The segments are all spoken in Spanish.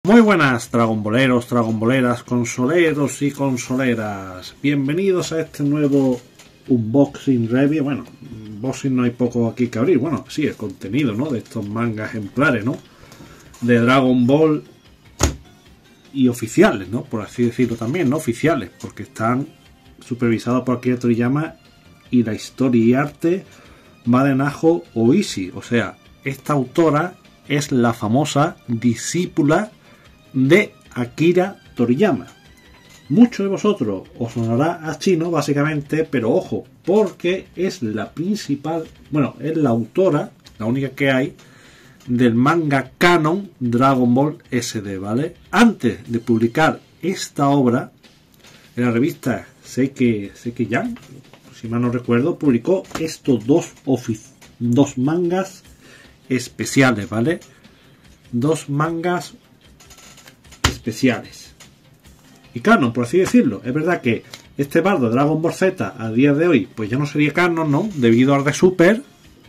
Muy buenas dragonboleros, dragonboleras, consoleros y consoleras. Bienvenidos a este nuevo unboxing review. Bueno, unboxing no hay poco aquí que abrir. Bueno, sí, el contenido, ¿no? De estos mangas ejemplares, ¿no? De Dragon Ball y oficiales, ¿no? Por así decirlo también, ¿no? Oficiales, porque están supervisados por Akira Toriyama y la historia y arte va de Naho Oishi. O sea, esta autora es la famosa discípula de Akira Toriyama. Muchos de vosotros os sonará a chino básicamente, pero ojo, porque es la principal, bueno, es la autora, la única que hay, del manga canon Dragon Ball SD, ¿vale? Antes de publicar esta obra, en la revista Seike Yan, si mal no recuerdo, publicó estos dos mangas especiales, ¿vale? Dos mangas especiales y canon, por así decirlo. Es verdad que este bardo de Dragon Ball Z a día de hoy pues ya no sería canon, ¿no? Debido al de Super,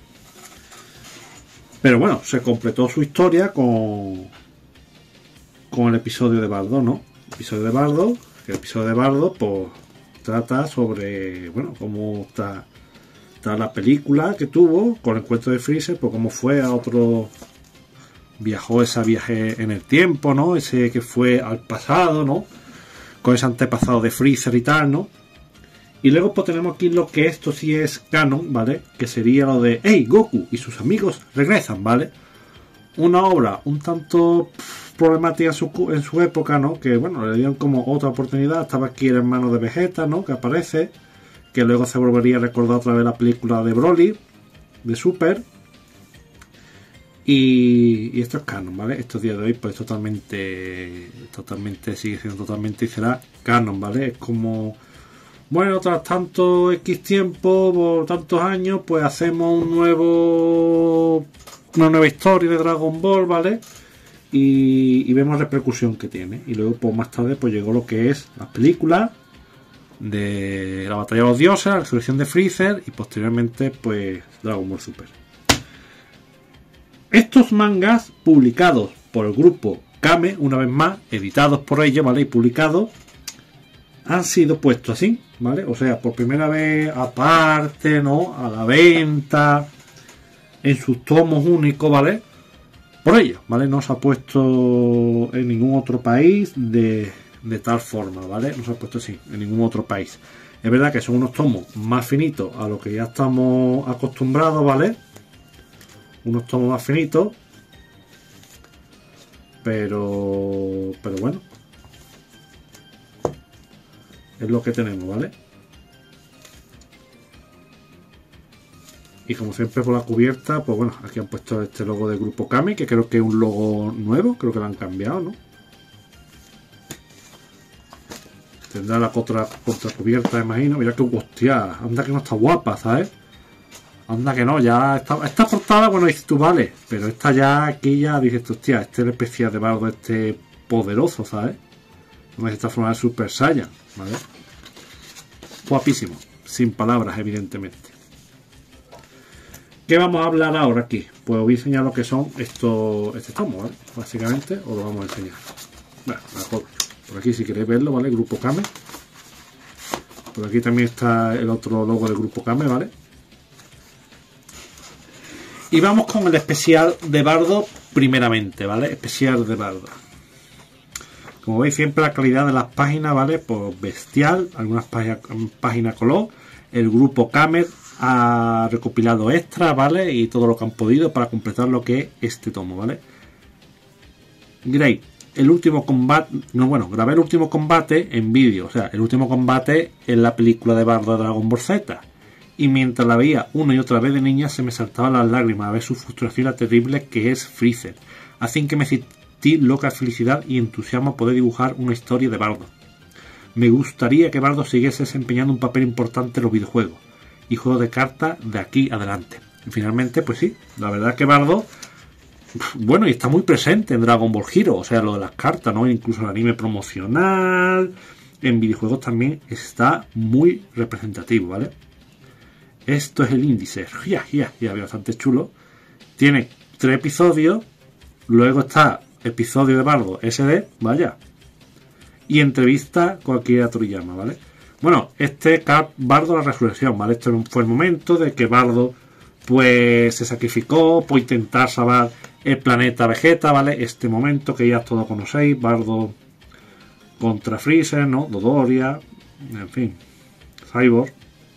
pero bueno, se completó su historia con el episodio de Bardo, ¿no? El episodio de Bardo pues trata sobre, bueno, cómo está la película que tuvo con el encuentro de Freezer, pues cómo fue a otro, viajó ese viaje en el tiempo, ¿no? Ese que fue al pasado, ¿no? Con ese antepasado de Freezer y tal, ¿no? Y luego pues tenemos aquí lo que esto sí es canon, ¿vale? Que sería lo de ¡Hey! Goku y sus amigos regresan, ¿vale? Una obra un tanto problemática en su época, ¿no? Que bueno, le dieron como otra oportunidad. Estaba aquí el hermano de Vegeta, ¿no? Que aparece, que luego se volvería a recordar otra vez la película de Broly, de Super. Y esto es canon, ¿vale? Estos días de hoy pues totalmente sigue siendo totalmente y será canon, ¿vale? Es como, bueno, tras tanto X tiempo, por tantos años, pues hacemos una nueva historia de Dragon Ball, ¿vale? Y vemos la repercusión que tiene. Y luego pues más tarde pues llegó lo que es la película de la batalla de los dioses, la resurrección de Freezer y posteriormente pues Dragon Ball Super. Estos mangas publicados por el grupo Kame, una vez más, editados por ellos, ¿vale? Y publicados, han sido puestos así, ¿vale? O sea, por primera vez aparte, ¿no? A la venta, en sus tomos únicos, ¿vale? Por ellos, ¿vale? No se ha puesto en ningún otro país de tal forma, ¿vale? No se ha puesto así en ningún otro país. Es verdad que son unos tomos más finitos a lo que ya estamos acostumbrados, ¿vale? Unos tomos más finitos, pero bueno, es lo que tenemos, ¿vale? Y como siempre por la cubierta, pues bueno, aquí han puesto este logo del grupo Kame, que creo que es un logo nuevo, creo que lo han cambiado, ¿no? Tendrá la contracubierta, imagino. Mira que hostia, anda que no está guapa, ¿sabes? Anda que no, ya esta portada, bueno, dices tú, vale, pero esta ya, aquí ya dices tú, hostia, este es el especial de Bardo, este poderoso, ¿sabes? No es esta forma de Super Saiyan, ¿vale? Guapísimo, sin palabras, evidentemente. ¿Qué vamos a hablar ahora aquí? Pues os voy a enseñar lo que son este tomo, ¿vale? Básicamente, os lo vamos a enseñar. Bueno, por aquí si queréis verlo, ¿vale? Grupo Kame. Por aquí también está el otro logo del Grupo Kame, ¿vale? Y vamos con el especial de Bardo primeramente, ¿vale? Especial de Bardo. Como veis siempre la calidad de las páginas, ¿vale? Pues bestial, algunas páginas color. El grupo Kame ha recopilado extras, ¿vale? Y todo lo que han podido para completar lo que es este tomo, ¿vale? Great. El último combate, no, bueno, grabé el último combate en vídeo, o sea, el último combate en la película de Bardo de Dragon Ball Z. Y mientras la veía una y otra vez de niña se me saltaban las lágrimas a ver su frustración la terrible que es Freezer. Así que me sentí loca de felicidad y entusiasmo a poder dibujar una historia de Bardo. Me gustaría que Bardo siguiese desempeñando un papel importante en los videojuegos y juegos de cartas de aquí adelante. Y finalmente, pues sí, la verdad es que Bardo, bueno, y está muy presente en Dragon Ball Hero, o sea, lo de las cartas, ¿no? Incluso el anime promocional, en videojuegos también está muy representativo, ¿vale? Esto es el índice, ya, bastante chulo. Tiene 3 episodios, luego está episodio de Bardo SD, vaya. Y entrevista con Akira Toriyama, ¿vale? Bueno, Bardo la resurrección, ¿vale? Esto fue el momento de que Bardo pues se sacrificó por intentar salvar el planeta Vegeta, ¿vale? Este momento que ya todos conocéis, Bardo contra Freezer, ¿no? Dodoria, en fin, Cyborg.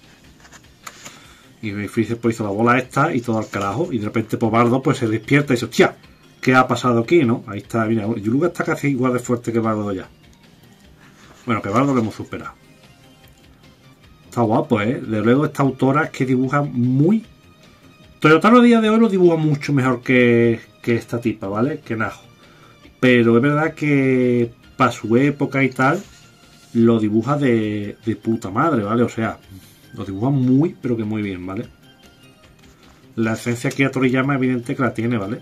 Y Freezer pues hizo la bola esta y todo al carajo. Y de repente pues Bardo pues se despierta y dice, hostia, ¿qué ha pasado aquí, no? Ahí está, mira, Yuluga está casi igual de fuerte que Bardo ya. Bueno, que Bardo lo hemos superado. Está guapo, ¿eh? De luego esta autora es que dibuja muy... Toyotaro a día de hoy lo dibuja mucho mejor que esta tipa, ¿vale? Que Najo. Pero es verdad que para su época y tal, lo dibuja de puta madre, ¿vale? O sea, lo dibuja muy, pero que muy bien, ¿vale? La esencia que a Toriyama evidente que la tiene, ¿vale?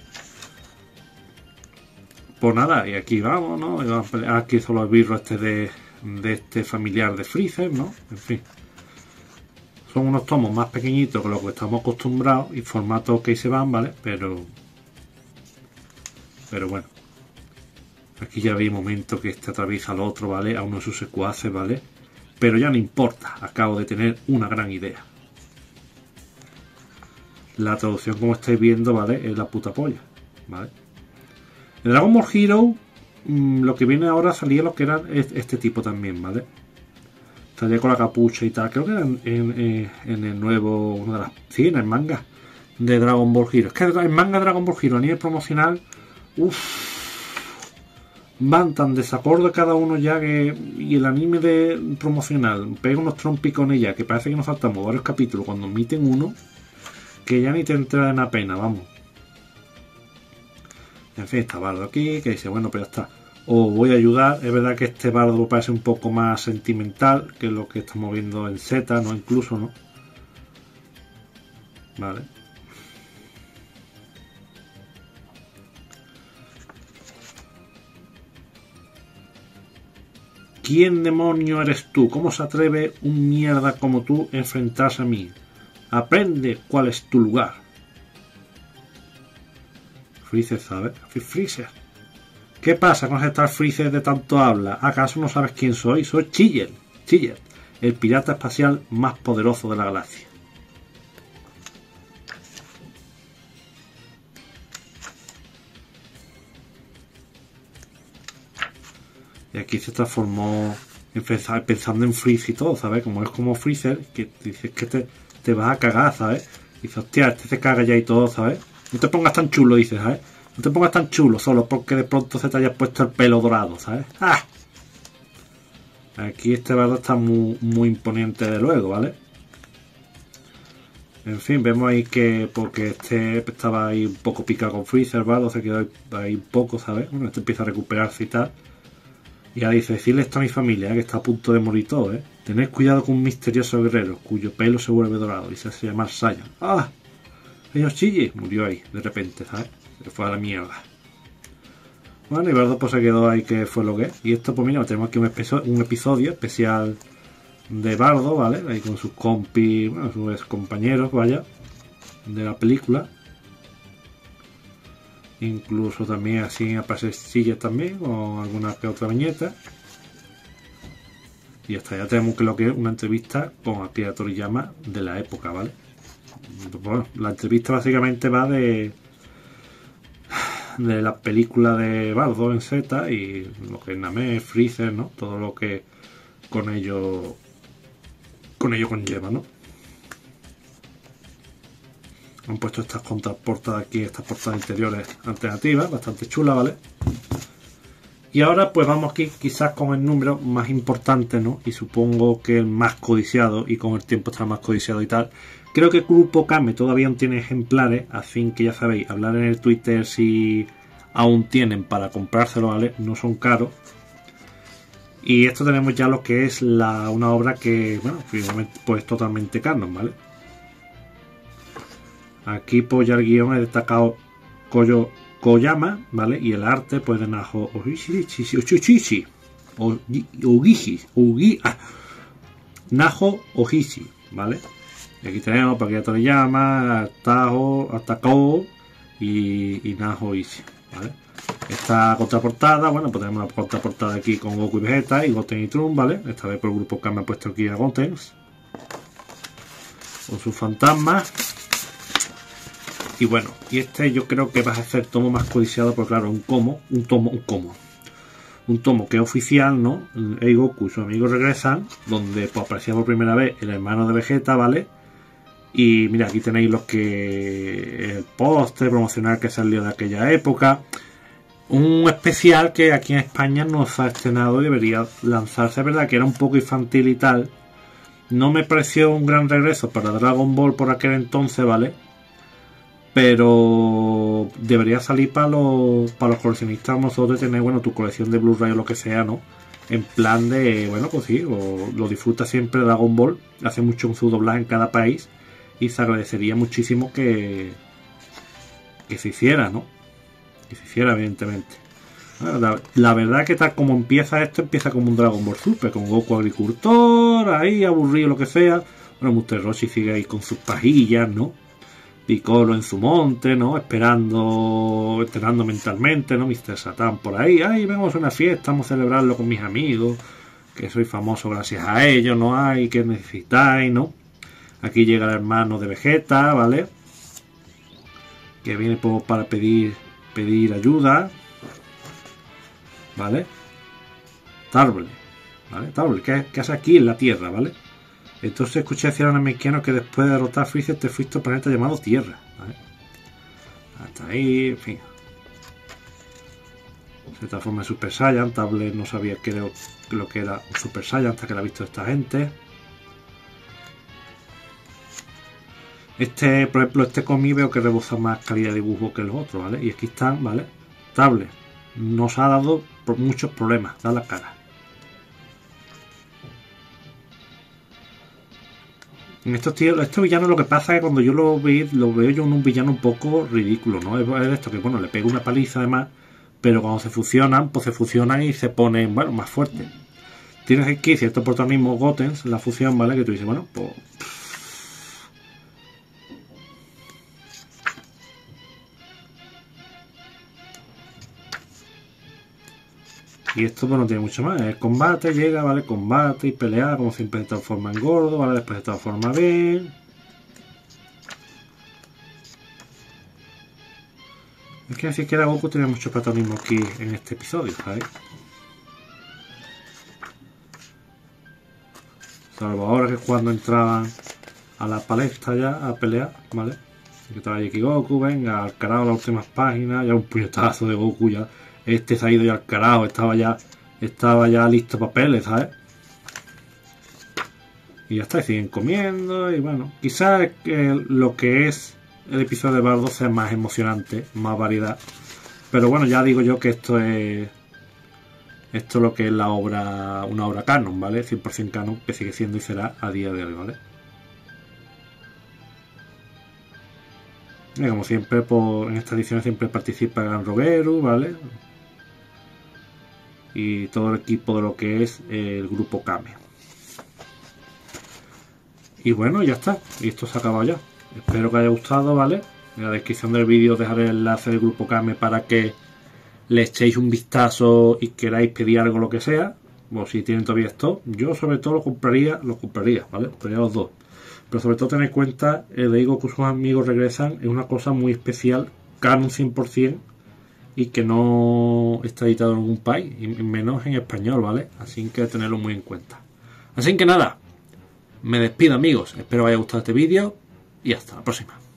Pues nada, y aquí vamos, ¿no? Aquí hizo los birros de este familiar de Freezer, ¿no? En fin. Son unos tomos más pequeñitos que lo que estamos acostumbrados y formatos que se van, ¿vale? Pero bueno. Aquí ya vi momento que este atraviesa al otro, ¿vale? A uno de sus secuaces, ¿vale? Pero ya no importa, acabo de tener una gran idea. La traducción, como estáis viendo, ¿vale? Es la puta polla, ¿vale? En Dragon Ball Hero, lo que viene ahora salía lo que era este tipo también, ¿vale? Salía con la capucha y tal. Creo que era en el nuevo, una de las... Sí, en el manga de Dragon Ball Hero. Es que el manga de Dragon Ball Hero a nivel promocional, van tan desacuerdo cada uno ya que... Y el anime de promocional pega unos trompicones ya, que parece que nos saltamos varios capítulos cuando emiten uno, que ya ni te entra en la pena, vamos. En fin, está Bardo aquí, que dice, bueno, pues ya está. Os voy a ayudar. Es verdad que este Bardo parece un poco más sentimental que lo que estamos viendo en Z, ¿no? Incluso, ¿no? Vale. ¿Quién demonio eres tú? ¿Cómo se atreve un mierda como tú a enfrentarse a mí? Aprende cuál es tu lugar. Freezer, ¿sabes? Freezer. ¿Qué pasa con ese Freezer de tanto habla? ¿Acaso no sabes quién soy? Soy Chiller. Chiller, el pirata espacial más poderoso de la galaxia. Y aquí se transformó pensando en Freezer y todo, ¿sabes? Como es como Freezer, que dices que te vas a cagar, ¿sabes? Y dices, hostia, este se caga ya y todo, ¿sabes? No te pongas tan chulo, dices, ¿sabes? No te pongas tan chulo solo porque de pronto se te haya puesto el pelo dorado, ¿sabes? ¡Ah! Aquí este Bardo está muy imponente de luego, ¿vale? En fin, vemos ahí que porque este estaba ahí un poco picado con Freezer, Bardo se quedó ahí un poco, ¿sabes? Bueno, este empieza a recuperarse y tal. Y ahora dice, decirle esto a mi familia, que está a punto de morir todo, ¿eh? Tened cuidado con un misterioso guerrero cuyo pelo se vuelve dorado y se hace llamar Saiyan. ¡Ah! Señor Chille murió ahí, de repente, ¿sabes? Se fue a la mierda. Bueno, y Bardo pues se quedó ahí que fue lo que es. Y esto pues mira, tenemos aquí un episodio especial de Bardo, ¿vale? Ahí con sus compis, bueno, sus compañeros, vaya, de la película. Incluso también así aparece Chille también, con alguna que otra viñeta. Y hasta ya tenemos que lo que es una entrevista con Akira Toriyama de la época, ¿vale? Bueno, la entrevista básicamente va de la película de Bardo en Z y lo que es Namek, Freezer, ¿no? Todo lo que con ello conlleva, ¿no? Han puesto estas contraportadas aquí, estas portadas interiores alternativas, bastante chulas, ¿vale? Y ahora pues vamos aquí quizás con el número más importante, ¿no? Y supongo que el más codiciado, y con el tiempo estará más codiciado y tal. Creo que Grupo Kame todavía no tiene ejemplares, así que ya sabéis, hablar en el Twitter si aún tienen para comprárselo, ¿vale? No son caros. Y esto tenemos ya lo que es una obra que, bueno, pues totalmente canon, ¿vale? Aquí pues ya el guión es destacado Koyama, ¿vale? Y el arte pues de Naho Naho Ohishi, ¿vale? Y aquí tenemos para que Toriyama, Takao y Naho Ohishi, ¿vale? Esta contraportada, bueno, pues tenemos la contraportada aquí con Goku y Vegeta y Goten y Trunks, ¿vale? Esta vez por el grupo que me ha puesto aquí a Goten con sus fantasmas. Y bueno, y este yo creo que va a ser el tomo más codiciado, porque claro, un tomo que es oficial, ¿no? Goku y sus amigos regresan, donde pues aparecía por primera vez el hermano de Vegeta, ¿vale? Y mira, aquí tenéis los que el póster promocional que salió de aquella época. Un especial que aquí en España no se ha estrenado y debería lanzarse, es verdad que era un poco infantil y tal. No me pareció un gran regreso para Dragon Ball por aquel entonces, ¿vale? Pero debería salir para los coleccionistas, nosotros tener, bueno, tu colección de Blu-ray o lo que sea, ¿no? En plan de, bueno, pues sí, lo disfruta siempre Dragon Ball, hace mucho un su doblaje en cada país y se agradecería muchísimo que se hiciera, ¿no? Que se hiciera, evidentemente. La verdad que tal como empieza esto, empieza como un Dragon Ball Super, con Goku agricultor, ahí aburrido, lo que sea. Bueno, Mr. Roshi sigue ahí con sus pajillas, ¿no? Piccolo en su monte, ¿no? Esperando mentalmente, ¿no? Mr. Satan por ahí. Ay, vemos una fiesta, vamos a celebrarlo con mis amigos, que soy famoso gracias a ellos, ¿no? Hay que necesitáis, ¿no? Aquí llega el hermano de Vegeta, ¿vale? Que viene para pedir ayuda, ¿vale? Tarble, ¿vale? Tarble, ¿qué hace aquí en la Tierra, ¿vale? Entonces escuché decir a un americano que después de derrotar a Freezer te fuiste a un planeta llamado Tierra, ¿vale? Hasta ahí, en fin. Se transforma en Super Saiyan. Tarble no sabía lo que era un Super Saiyan hasta que la ha visto esta gente. Por ejemplo, este cómic veo que reboza más calidad de dibujo que los otros, ¿vale? Y aquí están, ¿vale? Tarble nos ha dado muchos problemas, da la cara. En estos villanos lo que pasa es que cuando yo lo veo yo en un villano un poco ridículo, ¿no? Es esto que, bueno, le pega una paliza además, pero cuando se fusionan, pues se fusionan y se ponen, bueno, más fuertes. Tienes aquí cierto protagonismo Goten, la fusión, ¿vale? Que tú dices, bueno, pues... Y esto pues no tiene mucho más. El combate llega, ¿vale? Combate y pelea, como siempre se transforma en gordo, ¿vale? Después se transforma bien. Es que decir que era Goku tenía mucho protagonismo aquí en este episodio, ¿sabes? Salvo ahora que es cuando entraban a la palestra ya a pelear, ¿vale? Que estaba aquí Goku, venga, al carajo las últimas páginas, ya un puñetazo de Goku ya. Este se ha ido ya al carajo, estaba ya listo para papeles, ¿sabes? Y ya está, y siguen comiendo, y bueno, quizás lo que es el episodio de Bardo sea más emocionante, más variedad. Pero bueno, ya digo yo que esto es lo que es una obra canon, ¿vale? 100% canon, que sigue siendo y será a día de hoy, ¿vale? Y como siempre, en esta edición siempre participa Gran Rogueru, ¿vale? Y todo el equipo de lo que es el grupo Kame. Y bueno, ya está. Y esto se ha acabado ya. Espero que haya gustado, ¿vale? En la descripción del vídeo os dejaré el enlace del grupo Kame para que le echéis un vistazo y queráis pedir algo, lo que sea. O si tienen todavía esto. Yo sobre todo lo compraría, ¿vale? Compraría los dos. Pero sobre todo tened en cuenta, le digo que sus amigos regresan, es una cosa muy especial, canon 100%, y que no está editado en ningún país, y menos en español, ¿vale? Así que tenerlo muy en cuenta. Así que nada, me despido, amigos, espero que os haya gustado este vídeo y hasta la próxima.